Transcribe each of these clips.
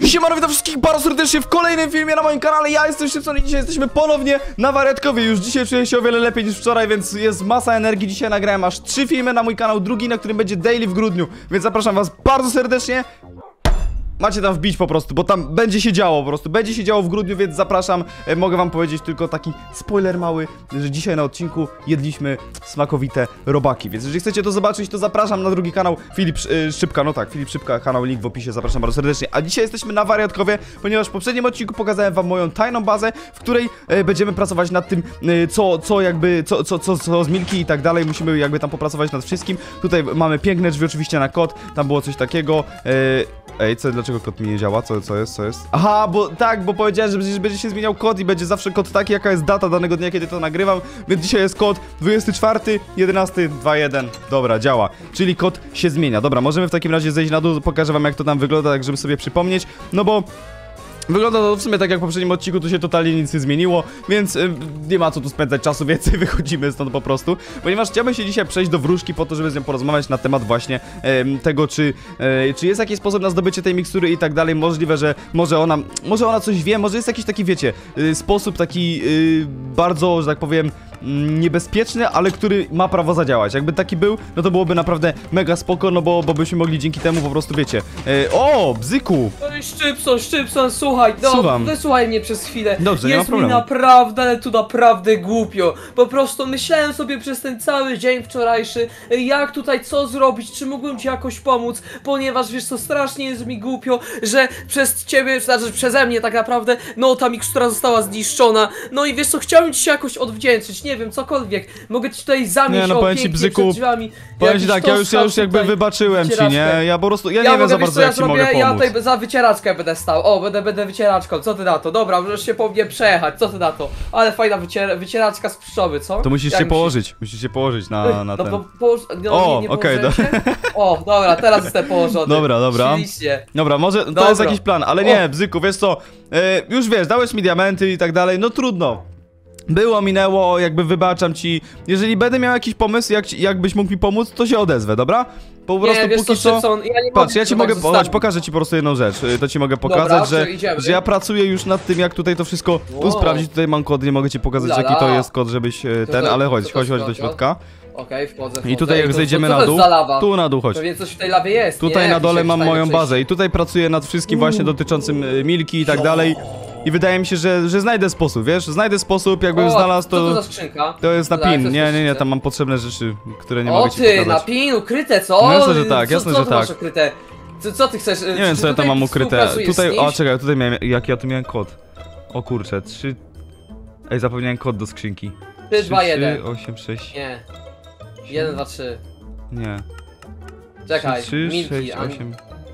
Siemano, witam wszystkich bardzo serdecznie w kolejnym filmie na moim kanale. Ja jestem Szybson i dzisiaj jesteśmy ponownie na Wariatkowie. Już dzisiaj czuję się o wiele lepiej niż wczoraj, więc jest masa energii. Dzisiaj nagrałem aż 3 filmy na mój kanał, drugi, na którym będzie daily w grudniu. Więc zapraszam was bardzo serdecznie. Macie tam wbić po prostu, bo tam będzie się działo po prostu. Będzie się działo w grudniu, więc zapraszam. Mogę wam powiedzieć tylko taki spoiler mały, że dzisiaj na odcinku jedliśmy smakowite robaki. Więc jeżeli chcecie to zobaczyć, to zapraszam na drugi kanał Filip Szczypka. No tak, Filip Szczypka, kanał, link w opisie, zapraszam bardzo serdecznie. A dzisiaj jesteśmy na Wariatkowie, ponieważ w poprzednim odcinku pokazałem wam moją tajną bazę, w której będziemy pracować nad tym, co z Milki i tak dalej. Musimy jakby tam popracować nad wszystkim. Tutaj mamy piękne drzwi oczywiście na kod, tam było coś takiego. Ej, dlaczego kod mi nie działa? Co jest? Aha, bo powiedziałem, że przecież będzie się zmieniał kod i będzie zawsze kod taki, jaka jest data danego dnia, kiedy to nagrywam. Więc dzisiaj jest kod 24/11/21. Dobra, działa. Czyli kod się zmienia. Dobra, możemy w takim razie zejść na dół, pokażę wam, jak to tam wygląda, tak żeby sobie przypomnieć. No bo wygląda to w sumie tak jak w poprzednim odcinku, tu się totalnie nic nie zmieniło, więc nie ma co tu spędzać czasu, więcej wychodzimy stąd po prostu. Ponieważ chciałbym się dzisiaj przejść do wróżki po to, żeby z nią porozmawiać na temat właśnie tego, czy jest jakiś sposób na zdobycie tej mikstury i tak dalej. Możliwe, że może ona coś wie, może jest jakiś taki, wiecie, sposób taki bardzo, że tak powiem, niebezpieczny, ale który ma prawo zadziałać. Jakby taki był, no to byłoby naprawdę mega spoko, no bo byśmy mogli dzięki temu po prostu, wiecie. O, Bzyku! Szczypson, słuchaj, wysłuchaj mnie przez chwilę. Dobrze, nie ma jest mi problemu. naprawdę, ale tu naprawdę głupio. Po prostu myślałem sobie przez ten cały dzień wczorajszy, jak tutaj co zrobić, czy mógłbym ci jakoś pomóc, ponieważ wiesz co, strasznie jest mi głupio, że przez ciebie, znaczy przeze mnie tak naprawdę, no ta mikstura została zniszczona. No i wiesz co, chciałbym ci się jakoś odwdzięczyć, nie wiem, cokolwiek. Mogę ci tutaj zamieść, nie, no powiem ci, Bzyku, przed drzwiami. Powiem ci tak, ja już jakby wybaczyłem ci, nie? Ja po prostu, ja nie wiem za bardzo, jak ci mogę pomóc. Ja tutaj za wycieraczkę będę stał. O, będę wycieraczką, co ty na to? Dobra, możesz się po mnie przejechać, co ty na to? Ale fajna wycieraczka z pszczoły, co? To musisz się położyć, na ten. Nie okej, O, dobra, teraz jestem położony. Dobra. Oczywiście. Dobra, może to jest jakiś plan, ale nie, Bzyku, wiesz co, już wiesz, dałeś mi diamenty i tak dalej, no trudno. Było, minęło, jakby wybaczam ci. Jeżeli będę miał jakiś pomysł, jakbyś mógł mi pomóc, to się odezwę, dobra? Po prostu wiesz póki co, co... Patrz, ja ci mogę... Chodź, pokażę ci po prostu jedną rzecz. To ci mogę pokazać, dobra, że ja pracuję już nad tym, jak tutaj to wszystko usprawdzić. Tutaj mam kod, nie mogę ci pokazać, jaki to jest kod, żebyś ale chodź do środka. Okej, wchodzę. I tutaj jak zejdziemy na dół, tu na dół chodź. Pewnie coś w tej lawie jest, tutaj na dole mam moją bazę i tutaj pracuję nad wszystkim właśnie dotyczącym Milki i tak dalej. I wydaje mi się, że znajdę sposób, wiesz? Znajdę sposób, jakbym znalazł to... Co to za skrzynka? To jest na pin, nie, tam mam potrzebne rzeczy, które nie mogę ci pokazać. na pin, ukryte, co? No jasne, że tak, jasne, że tak. Ukryte? Co ty chcesz? Nie wiem, co ja tam mam ukryte. Tutaj, czekaj, tutaj miałem, jaki ja tu miałem kod? O kurczę, 3... Ej, zapomniałem kod do skrzynki. 3, 2, 1. 8, 6... Nie. 1, 2, 3. Nie. Czekaj, 3, Milki, 6, 8...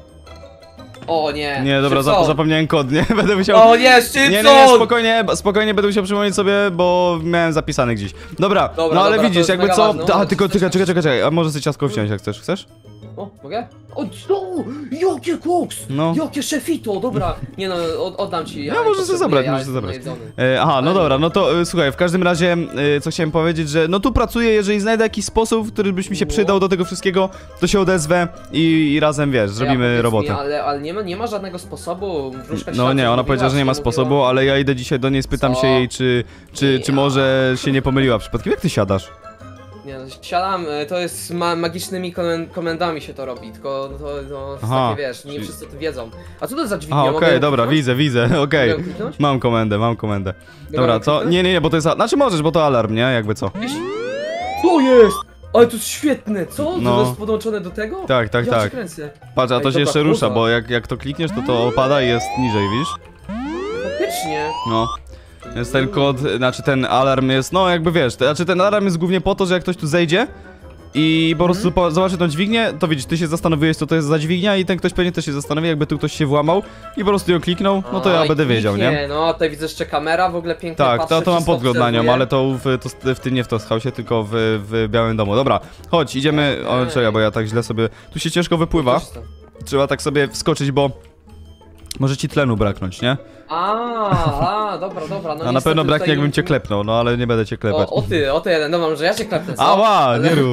O nie. Nie, dobra, zapomniałem kod, nie? Będę musiał... O nie, Szczypson! Nie, spokojnie będę musiał przypomnieć sobie, bo miałem zapisany gdzieś. Dobra, no ale widzisz, jakby co... Tylko czekaj, a może sobie ciastko wziąć, jak chcesz? O, mogę? O, jakie koks! No. Jakie szefito, dobra. Nie no, oddam ci. Ja możesz sobie zabrać, Aha, no dobra, no to słuchaj, w każdym razie, co chciałem powiedzieć, że no tu pracuję, jeżeli znajdę jakiś sposób, który byś mi się przydał do tego wszystkiego, to się odezwę i razem, wiesz, zrobimy robotę. Ale nie ma żadnego sposobu, no nie, ona powiedziała, że nie ma sposobu, ale ja idę dzisiaj do niej, spytam się jej, czy może się nie pomyliła przypadkiem. Jak ty siadasz? Nie, siadam, to jest magicznymi komendami się to robi, tylko to takie, wiesz, nie wszyscy to wiedzą. A co to za dźwignia? Okej, dobra, widzę, okej. Mam komendę. Dobra, co? Nie, bo to jest... Znaczy możesz, bo to alarm, nie? Jakby co? To jest! Ale to jest świetne, co? No. To jest podłączone do tego? Tak. Patrz, a to się jeszcze rusza, bo jak to klikniesz, to opada i jest niżej, widzisz? Faktycznie. No. Jest ten kod, znaczy ten alarm jest, no jakby wiesz, ten alarm jest głównie po to, że jak ktoś tu zejdzie i po prostu zobaczy tą dźwignię, to widzisz, ty się zastanowiłeś, co to jest za dźwignia i ten ktoś pewnie też się zastanowi, jakby tu ktoś się włamał i po prostu ją kliknął, no to ja będę wiedział, nie? No, tutaj widzę jeszcze kamera, w ogóle pięknie tak, to mam podgląd na nią, ale to w tym nie w Tosthouse'ie, tylko w Białym Domu. Dobra, chodź, idziemy, czekaj, bo ja tak źle sobie, tu się ciężko wypływa, trzeba tak sobie wskoczyć, bo może ci tlenu braknąć, nie? Dobra, no a na pewno braknie, jakbym cię klepnął, no ale nie będę cię klepać. O ty jeden, dobra, może ja cię klepnę, co? Ała, nie rób.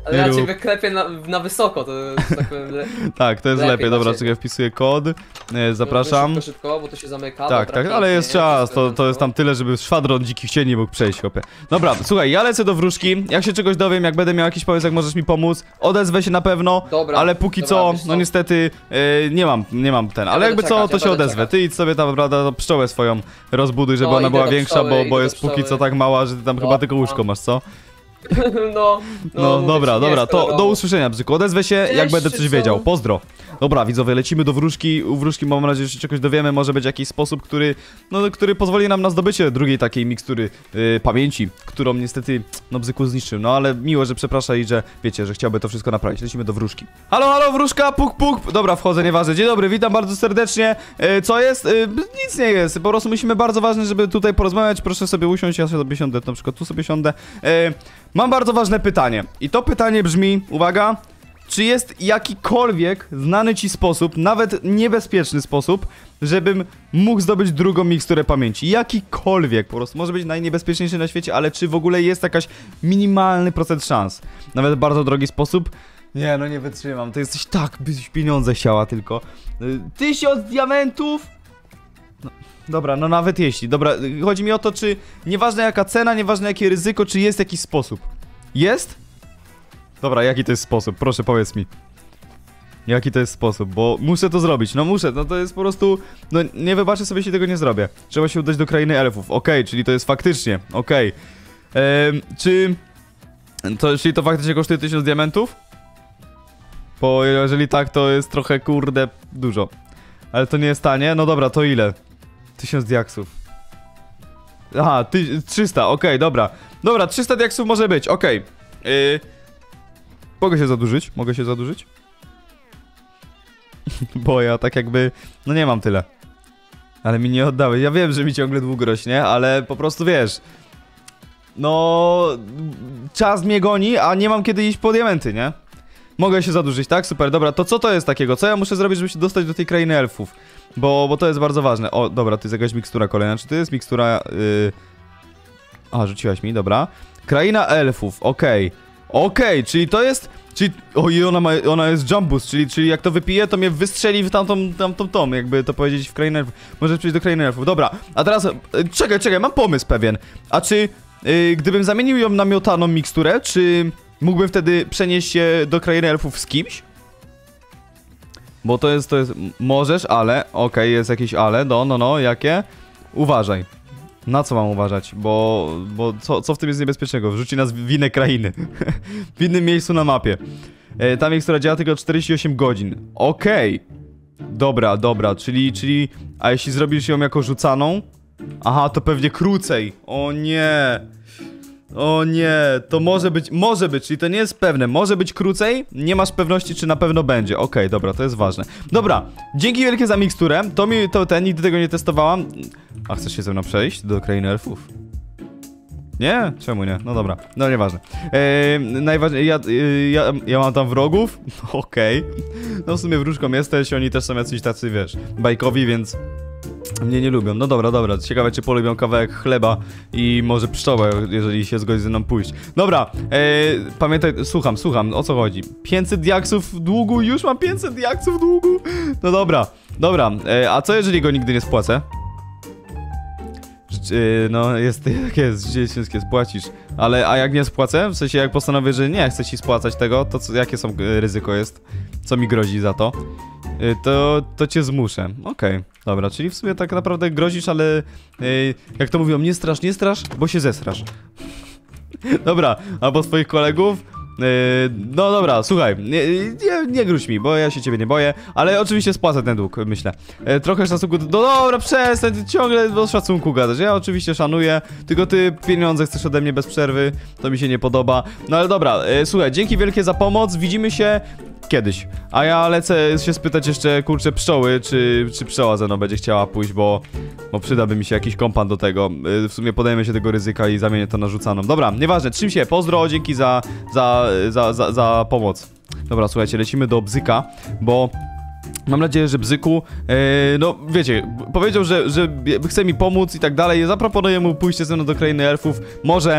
Ale ja Nie cię rób. wyklepię na wysoko, to tak powiem. Tak, to jest Lepiej lepiej. dla Dobra, ciebie. czekaj, wpisuję kod. Zapraszam. Szybko, bo to się zamyka. Tak, dobra, tak, ale jest pięknie, czas, wszystko to jest tam tyle, żeby szwadron dzikich cieni mógł przejść, chłopie. Dobra, słuchaj, ja lecę do wróżki, jak się czegoś dowiem, jak będę miał jakiś pomysł, jak możesz mi pomóc, odezwę się na pewno, Dobra, ale póki dobra, co, wiesz co? no niestety, nie mam ten, ale będę jakby czekać, co, ja to się będę odezwę. czekać. Ty idź sobie tam, prawda, pszczołę swoją rozbuduj, żeby No, ona idę była do większa, pszczoły, bo idę jest do póki co pszczoły. tak mała, że ty tam No, chyba tylko no. łóżko masz, co? No, No mówię dobra, ci, dobra, jest to kolorowo. do usłyszenia, Bzyku. Odezwę się, jak Cześć, będę coś czy wiedział. co? Pozdro. Dobra, widzowie, lecimy do wróżki. U wróżki mam nadzieję, że się czegoś dowiemy. Może być jakiś sposób, który pozwoli nam na zdobycie drugiej takiej mikstury pamięci, którą niestety, no, Bzyku zniszczył. No ale miło, że przeprasza i że wiecie, że chciałby to wszystko naprawić. Lecimy do wróżki. Halo, halo, wróżka, puk, puk. Dobra, wchodzę, nieważne. Dzień dobry, witam bardzo serdecznie. Co jest? Nic nie jest. Po prostu musimy bardzo ważne, żeby tutaj porozmawiać. Proszę sobie usiąść, ja sobie siądę, na przykład tu sobie siądę. Mam bardzo ważne pytanie. I to pytanie brzmi, uwaga, czy jest jakikolwiek znany ci sposób, nawet niebezpieczny sposób, żebym mógł zdobyć drugą miksturę pamięci? Jakikolwiek, po prostu może być najniebezpieczniejszy na świecie, ale czy w ogóle jest jakaś minimalny procent szans? Nawet bardzo drogi sposób? Nie, no nie wytrzymam, to jesteś tak, byś pieniądze chciała tylko. 1000 diamentów? No, dobra, no nawet jeśli. Dobra, chodzi mi o to, czy nieważne jaka cena, nieważne jakie ryzyko, czy jest jakiś sposób. Jest? Dobra, jaki to jest sposób? Proszę, powiedz mi. Jaki to jest sposób? Bo muszę to zrobić, no muszę, no to jest po prostu... No nie wybaczę sobie, jeśli tego nie zrobię. Trzeba się udać do krainy elfów, okej, czyli to jest faktycznie, okej. Czyli to faktycznie kosztuje 1000 diamentów? Bo jeżeli tak, to jest trochę, kurde, dużo. Ale to nie jest tanie? No dobra, to ile? 1000 diaksów. Aha, 300, okej, dobra. Dobra, 300 diaksów może być, okej. Mogę się zadłużyć? Mogę się zadłużyć? Bo ja tak jakby... No nie mam tyle. Ale mi nie oddałeś. Ja wiem, że mi ciągle dług rośnie, ale po prostu wiesz... No... Czas mnie goni, a nie mam kiedy iść po diamenty, nie? Mogę się zadłużyć, tak? Super, dobra, to co to jest takiego? Co ja muszę zrobić, żeby się dostać do tej krainy elfów? Bo to jest bardzo ważne. O, dobra, to jest jakaś mikstura kolejna. Czy to jest mikstura... A, rzuciłaś mi, dobra. Kraina elfów, okej. Okej, czyli to jest... Czyli... Ojej, ona jest jumbus, czyli jak to wypije, to mnie wystrzeli w tamtą, jakby to powiedzieć w krainę elfów. Możesz przejść do krainy elfów. Dobra, a teraz... Czekaj, mam pomysł pewien. A czy... gdybym zamienił ją na miotaną miksturę, czy... Mógłbym wtedy przenieść się do krainy elfów z kimś? Bo to jest... Możesz, ale... Okej, jest jakieś ale, no, jakie? Uważaj. Na co mam uważać? Bo co w tym jest niebezpiecznego? Wrzuci nas w inne krainy. W innym miejscu na mapie. Ta mikstura działa tylko 48 godzin. Okej. Dobra, czyli... A jeśli zrobisz ją jako rzucaną? Aha, to pewnie krócej. O nie. O nie, to może być, czyli to nie jest pewne. Może być krócej, nie masz pewności, czy na pewno będzie. Okej, dobra, to jest ważne. Dobra, dzięki wielkie za miksturę. Nigdy tego nie testowałam. A chcesz się ze mną przejść do krainy elfów? Nie? Czemu nie? No dobra, no nieważne. Najważniejsze, ja mam tam wrogów? Okej. No w sumie wróżką jesteś, oni też są jacyś tacy, wiesz, bajkowi, więc... Mnie nie lubią. No dobra. Ciekawe, czy polubią kawałek chleba i może pszczołę, jeżeli się zgodzi ze mną pójść. Dobra, pamiętaj, słucham, o co chodzi? 500 diaksów długu? Już mam 500 diaksów długu? No dobra, a co jeżeli go nigdy nie spłacę? No, jak jest, życie ciężkie, spłacisz. A jak nie spłacę? W sensie, jak postanowię, że nie chcę ci spłacać tego, to jakie ryzyko jest? Co mi grozi za to? To cię zmuszę. Okej, dobra, czyli w sumie tak naprawdę grozisz, ale jak to mówią, nie strasz, bo się zesrasz. Dobra, albo swoich kolegów. No dobra, słuchaj, nie gruź mi, bo ja się ciebie nie boję, ale oczywiście spłacę ten dług, myślę. Trochę szacunku, no dobra, przestań, ty ciągle o szacunku gadasz, ja oczywiście szanuję, tylko ty pieniądze chcesz ode mnie bez przerwy, to mi się nie podoba. No ale dobra, słuchaj, dzięki wielkie za pomoc, widzimy się kiedyś. A ja lecę się spytać jeszcze, kurczę, pszczoły, czy pszczoła ze mną będzie chciała pójść, bo przydałby mi się jakiś kompan do tego. W sumie podejmę się tego ryzyka i zamienię to na rzucaną. Dobra, nieważne, trzym się, pozdro, dzięki za pomoc. Dobra, słuchajcie, lecimy do Bzyka, bo mam nadzieję, że Bzyku, no wiecie, powiedział, że chce mi pomóc i tak dalej. Zaproponuję mu pójście ze mną do krainy elfów.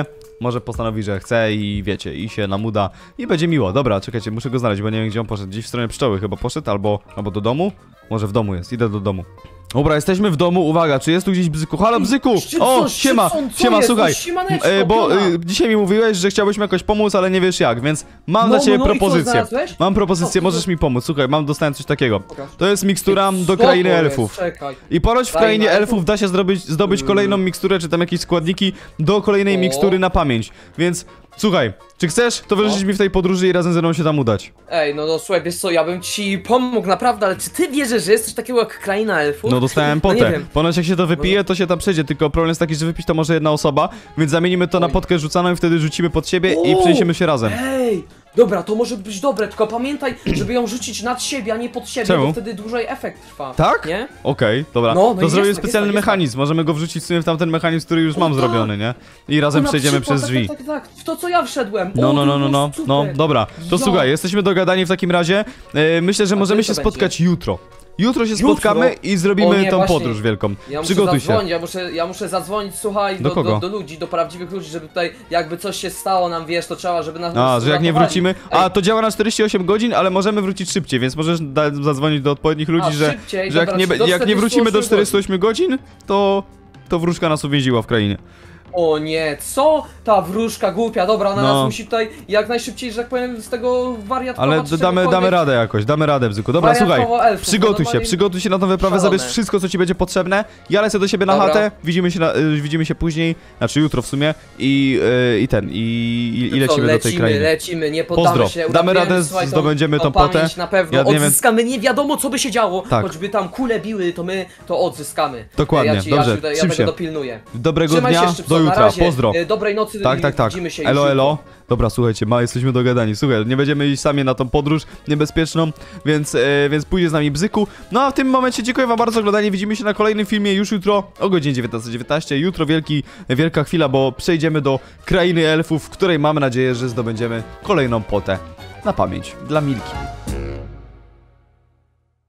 może postanowi, że chce i wiecie, i się nam uda i będzie miło. Dobra, czekajcie, muszę go znaleźć, bo nie wiem, gdzie on poszedł. Gdzieś w stronę pszczoły chyba poszedł, albo do domu? Może w domu jest, idę do domu. Dobra, jesteśmy w domu, uwaga, czy jest tu gdzieś Bzyku? Halo, Bzyku! O, siema, słuchaj, bo dzisiaj mi mówiłeś, że chciałbyś mi jakoś pomóc, ale nie wiesz jak, więc mam dla ciebie propozycję. Mam propozycję, możesz mi pomóc, słuchaj, dostałem coś takiego. To jest mikstura do krainy elfów. I ponoć w krainie elfów da się zdobyć kolejną miksturę, czy tam jakieś składniki do kolejnej mikstury na pamięć, więc... Słuchaj, czy chcesz, to wyruszyć mi w tej podróży i razem ze mną się tam udać. Ej, no słuchaj, wiesz co, ja bym ci pomógł naprawdę, ale czy ty wierzysz, że jest coś takiego jak kraina elfów? No dostałem No nie potę. wiem. Ponoć jak się to wypije, to się tam przejdzie, tylko problem jest taki, że wypić to może jedna osoba, więc zamienimy to na potkę rzucaną i wtedy rzucimy pod siebie i przeniesiemy się razem. Ej, dobra, to może być dobre, tylko pamiętaj, żeby ją rzucić nad siebie, a nie pod siebie, Czemu? bo wtedy dłużej efekt trwa. Tak? Nie? Okej, dobra. No, no to i zrobię jest tak, specjalny jest tak, mechanizm, możemy go wrzucić sobie w tamten mechanizm, który już mam tak. zrobiony, nie? I razem No na przejdziemy przykład, przez drzwi. Tak, w to co ja wszedłem. No, dobra. To Ja. słuchaj, jesteśmy dogadani w takim razie. Myślę, że możemy kiedy się to spotkać jutro. Jutro się Jutro? spotkamy i O zrobimy nie, tą właśnie. podróż wielką. Ja muszę Przygotuj się. zadzwonić, ja muszę zadzwonić, słuchaj, Do kogo? do ludzi, do prawdziwych ludzi, żeby tutaj jakby coś się stało nam, wiesz, to trzeba, żeby nas A, że jak nie uratowali. wrócimy. A, to działa na 48 godzin, ale możemy wrócić szybciej, więc możesz zadzwonić do odpowiednich ludzi, że szybciej, jak dobra, nie, do jak nie wrócimy do 48 48 godzin, to wróżka nas uwięziła w krainie. O nie, co? Ta wróżka głupia, dobra, ona No. nas musi tutaj jak najszybciej, że tak powiem, z tego wariatkowa Ale czy damy czegokolwiek. radę jakoś, damy radę, Bzyku. Dobra, słuchaj, Wariatowo elfów, przygotuj no się, normalnie na tą wyprawę, szalone. zabierz wszystko, co ci będzie potrzebne. Ja lecę do siebie na Dobra. chatę, widzimy się później, znaczy jutro w sumie i lecimy do tej krainy. Lecimy, nie poddamy Pozdro. się. Damy uratujemy, radę, słuchaj, zdobędziemy tą pamięć potę. na pewno, Ja nie wiem- odzyskamy, nie wiadomo co by się działo, Tak. choćby tam kule biły, to my to odzyskamy. Dokładnie, dobrze, ja trzym tego się. dopilnuję. Dobrego Trzymaj się, dnia, Szczypson, do na jutra, razie. pozdro. Dobrej nocy, Tak. widzimy się Elo, już elo. jutro. Dobra, słuchajcie, jesteśmy dogadani. Słuchaj, nie będziemy iść sami na tą podróż niebezpieczną, więc pójdzie z nami Bzyku. No a w tym momencie dziękuję wam bardzo za oglądanie. Widzimy się na kolejnym filmie już jutro o godzinie 19:19. Jutro wielka chwila, bo przejdziemy do krainy elfów, w której mamy nadzieję, że zdobędziemy kolejną potę na pamięć dla Milki.